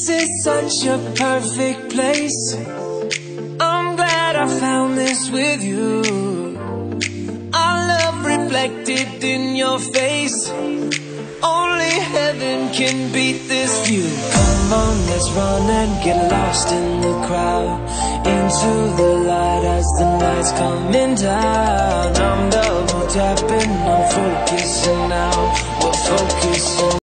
This is such a perfect place. I'm glad I found this with you. Our love reflected in your face. Only heaven can beat this view. Come on, let's run and get lost in the crowd, into the light as the night's coming down. I'm double tapping, I'm focusing now. We're focusing